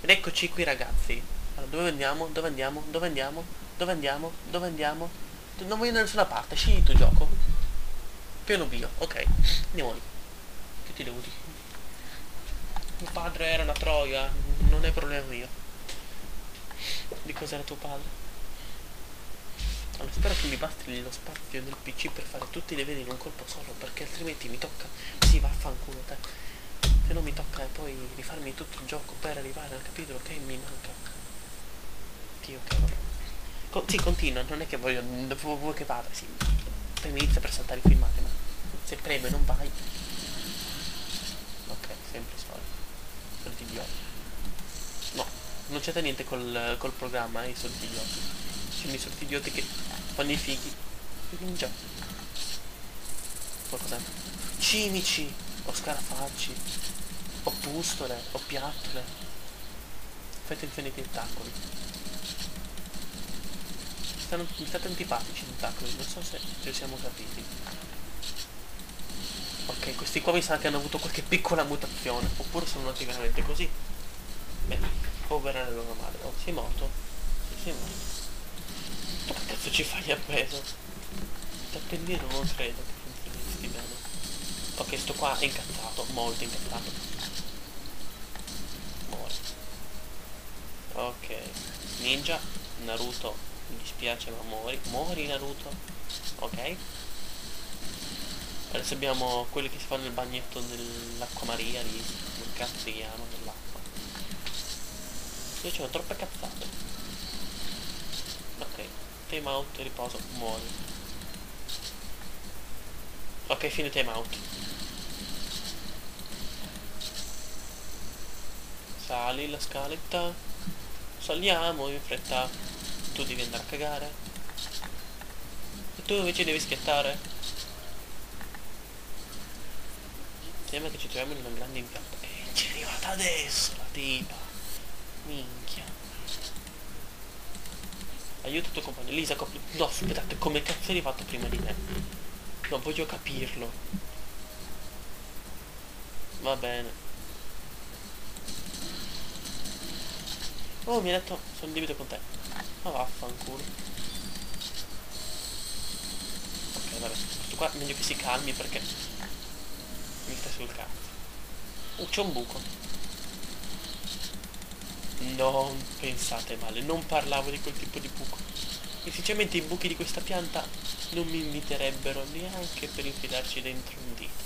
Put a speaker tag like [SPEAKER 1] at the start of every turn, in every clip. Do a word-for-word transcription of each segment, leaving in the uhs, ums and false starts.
[SPEAKER 1] Ed eccoci qui ragazzi. Allora, dove andiamo? Dove andiamo? Dove andiamo? Dove andiamo? Dove andiamo? Non voglio da nessuna parte, scegli tu gioco. Piano bio, ok. Andiamo lì. Che ti devo dire? Mio padre era una troia, non è problema mio. Di cos'era tuo padre? Allora, spero che mi basti lo spazio del P C per fare tutti i livelli in un colpo solo, perché altrimenti mi tocca. Sì, vaffanculo te. Se non mi tocca poi rifarmi tutto il gioco per arrivare al capitolo che mi manca. Dio, che vabbè. Co- sì, continua, non è che voglio. Vuoi vuoi che vada, sì. Poi mi inizia per saltare i filmati, ma se preme non vai. Ok, sempre solito. Soliti idioti. No, non c'entra niente col, col programma, eh, i soliti idioti. Sono i soliti idioti che fanno i fighi. Quindi già. Qualcos'è? Cimici, o scarafaggi, o pustole, o piattole. Fate infiniti tentacoli. Stanno, mi state antipatici i tentacoli, non so se ci siamo capiti. Ok, questi qua mi sa che hanno avuto qualche piccola mutazione, oppure sono nati veramente così. Beh, povera la loro madre. Oh, sei morto? Sì, sei morto. Tu che cazzo ci fai appeso? Tappellino non credo che funzionisti bene. Ok, sto qua è incazzato, molto incazzato. Muore. Ok. Ninja, Naruto, mi dispiace ma muori. Muori Naruto. Ok. Adesso abbiamo quelli che si fanno il bagnetto dell'acqua Maria lì. Come cazzo si chiama dell'acqua. Io c'ho troppe cazzate. Ok. Time out, riposo, muori. Ok, fine time out. Sali la scaletta. Saliamo in fretta. Tu devi andare a cagare. E tu invece devi schiattare. Sembra che ci troviamo in un grande impianto. E ci è arrivata adesso la tipa. Minchia. Aiuta il tuo compagno. Lisa, copri. No, aspettate, come cazzo è arrivato prima di me? Non voglio capirlo. Va bene. Oh, mi ha detto, sono in debito con te. Ma vaffanculo. Ok, vabbè. Questo qua è meglio che si calmi perché mi sta sul cazzo. Uh, c'è un buco. Non pensate male, non parlavo di quel tipo di buco. E sinceramente i buchi di questa pianta non mi inviterebbero neanche per infilarci dentro un dito.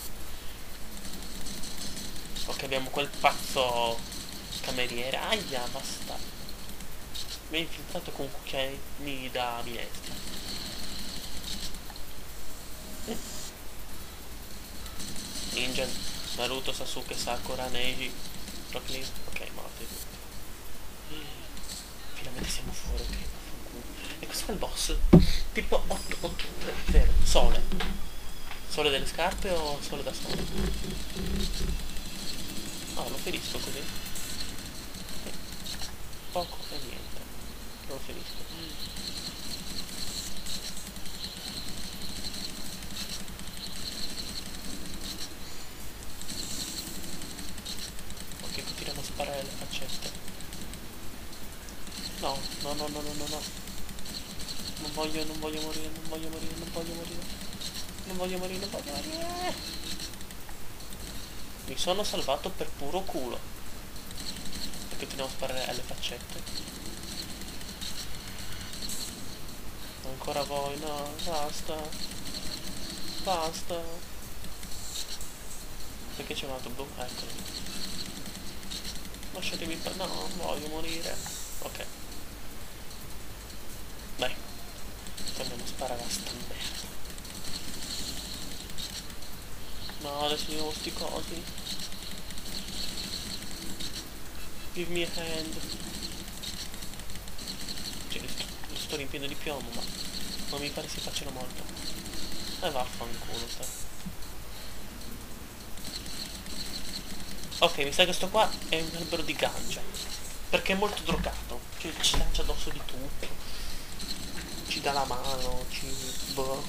[SPEAKER 1] Ok, abbiamo quel pazzo cameriere. Aia, basta. Mi ha infiltrato con cucchiaini da minestra. Mm. Ninja, Naruto, Sasuke, Sakura, Neji, Rock Lee. Ok, morti tutti. Finalmente siamo fuori, ok. E questo è il boss. Tipo otto, otto, tre, zero. Sole. Sole delle scarpe o sole da sole? No, lo ferisco così. Eh, poco e niente. Lo ferisco. Ok, continuiamo a sparare le faccette. No, no, no, no, no, no, no. Non voglio, non voglio morire, non voglio morire, non voglio morire. Non voglio morire, non voglio morire. Mi sono salvato per puro culo. E continuiamo a sparare alle faccette. Ancora voi, no, basta. Basta. Perché c'è un altro blu? Eccolo. Lasciatemi in pace. No, non voglio morire. Ok. Dai. Torniamo a sparare a sta merda. No, adesso di nuovo sti cosi. Give me a hand. Cioè, li sto, li sto riempiendo di piombo, ma non mi pare si facciano molto. E vaffanculo, te. Ok, mi sa che sto qua è un albero di ganja. Perché è molto drogato. Cioè, ci lancia addosso di tutto. Ci dà la mano, ci. Boh.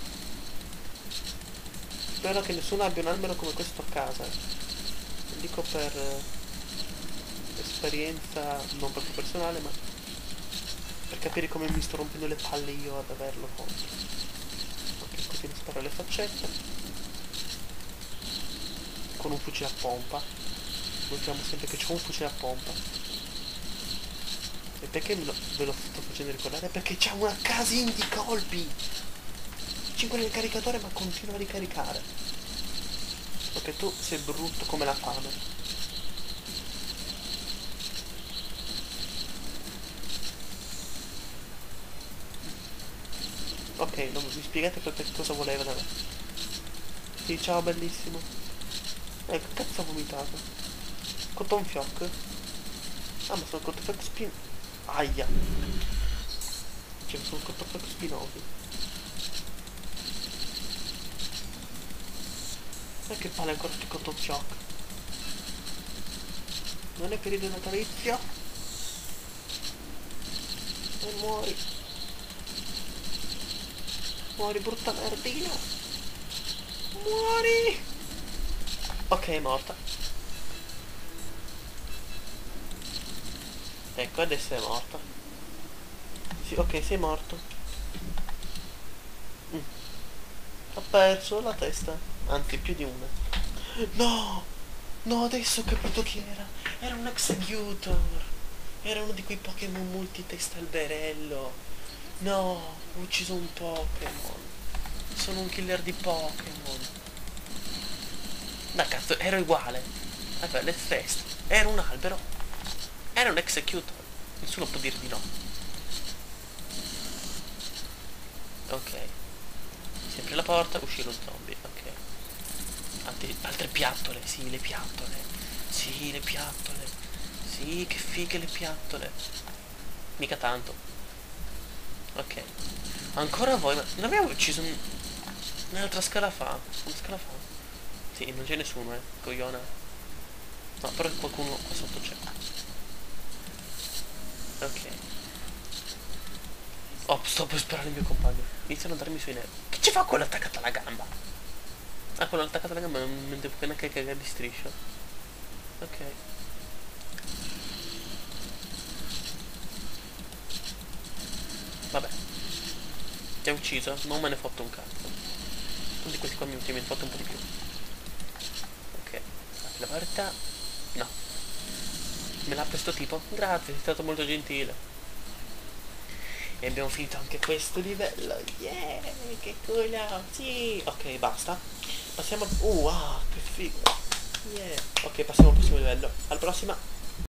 [SPEAKER 1] Spero che nessuno abbia un albero come questo a casa. Lo dico per esperienza non proprio personale, ma per capire come mi sto rompendo le palle io ad averlo contro. Ok, così mi sparo le faccette con un fucile a pompa. Notiamo sempre che c'ho un fucile a pompa. E perché me lo, ve lo sto facendo ricordare? Perché c'ha una casina di colpi. cinque nel caricatore, ma continua a ricaricare. Ok, tu sei brutto come la fame. Ok, non mi spiegate per cosa voleva da me. Sì, ciao bellissimo. Eh, che cazzo ho vomitato? Cotton fioc? Ah, ma sono cotton fioc spin... Aia. Cioè, sono cotton fioc spinosi. E che palle ancora sti cotton fioc? Non è periodo natalizio? E muori. Muori, brutta merdina. Muori. Ok, è morta. Ecco, adesso è morta. Sì, ok, sei morto. Mm. Ha perso la testa. Anzi, più di una. No! No, adesso ho capito chi era. Era un Executor. Era uno di quei Pokémon multitesta alberello. No, ho ucciso un Pokémon. Sono un killer di Pokémon. Ma cazzo, ero uguale. Vabbè, let's fest. Era un albero. Era un Executor. Nessuno può dire di no. Ok. Sempre la porta, uscì lo zombie. Ok. Altre, altre piattole. Sì, le piattole. Sì, le piattole. Sì, che fighe le piattole. Mica tanto. Ok. Ancora voi, ma non abbiamo ucciso un... un'altra scala fa. Una scala fa. Sì, non c'è nessuno, eh. Cogliona. No, però qualcuno qua sotto c'è. Ok. Oh, sto per sparare il mio compagno. Iniziano a darmi sui nervi. Che ci fa quello attaccato alla gamba? Ah, quello attaccato alla gamba non mi devo neanche cagare di striscio. Ok. Vabbè. Ti ha ucciso? Non me ne fotto un cazzo. Tutti questi qua mi hanno fatto un po' di più. Ok. La verità. No. Me l'ha questo tipo? Grazie, sei stato molto gentile. E abbiamo finito anche questo livello. Yeah, che culo. Sì. Ok, basta. Passiamo. Uh, ah, che figo. Yeah. Ok, passiamo al prossimo livello. Alla prossima.